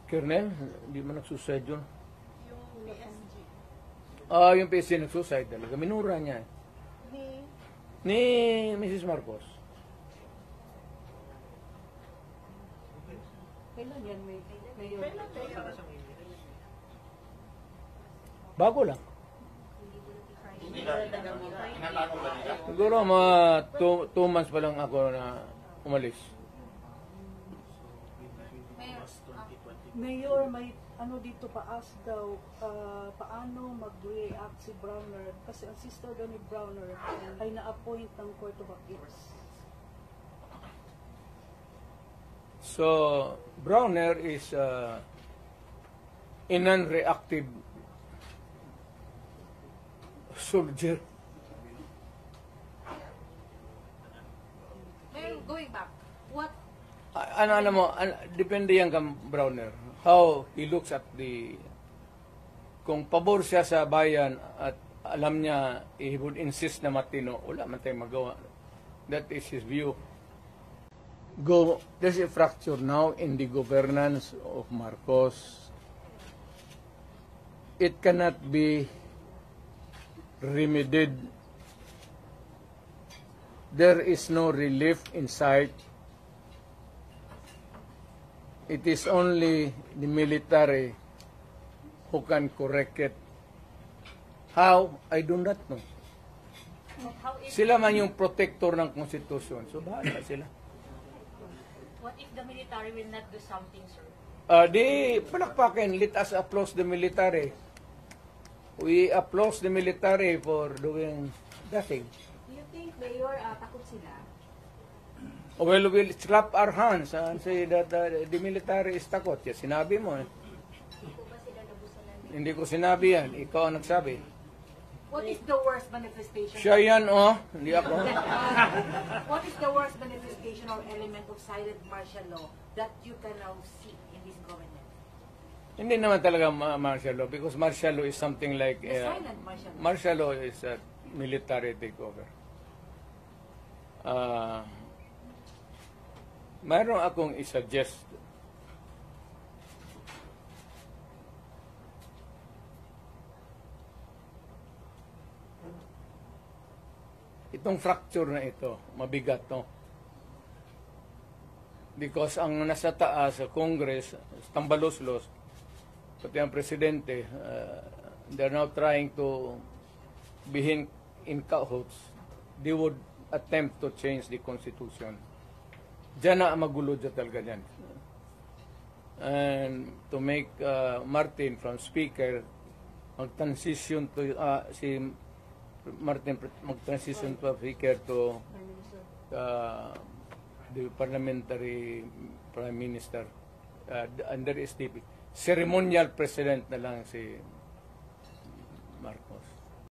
Kernel, hindi man nagsuicide yun. Yung PSG. Yung PSG nagsuicide talaga. Minura niya. Ni Mrs. Marcos. Kailan yan may Bago lang. Siguro mga 2 months pa lang ako na umalis. Mayor, may ano dito paas daw, paano mag-react si Browner kasi ang sister daw ni Browner ay na-appoint ng Court of Appeals. So, Browner is a non-reactive soldier. Mayor, going back, what Depende yan kang Browner. How he looks at kung pabor siya sa bayan at alam niya, he would insist na matino, wala man tayong magawa. That is his view. There's a fracture now in the governance of Marcos. It cannot be remedied. There is no relief in sight. It is only the military who can correct it. How? I do not know. Sila man yung protector ng konstitusyon. So, bahala sila. What if the military will not do something, sir? Di palakpakin. Let us applaud the military. We applaud the military for doing nothing. Do you think, Mayor, takot sila? Well, we'll clap our hands and say that the military is takot. Yes, sinabi mo. Hindi ko sinabi yan. Ikaw ang nagsabi. What is the worst manifestation? Siya yan, Hindi ako. What is the worst manifestation or element of silent martial law that you can now see in this government? Hindi naman talaga martial law because martial law is something like... Silent martial law. Martial law is a military takeover. Mayroon akong i-suggest. Itong fracture na ito, mabigat to. Because ang nasa taas sa Congress, tambalos-los, pati ang presidente, they're now trying to be in cahoots. They would attempt to change the Constitution. Diyan na magulo dyan talaga dyan. And to make Martin from Speaker mag-transition to si Martin mag-transition to Speaker to the parliamentary Prime Minister. And there is the ceremonial president na lang si Marcos.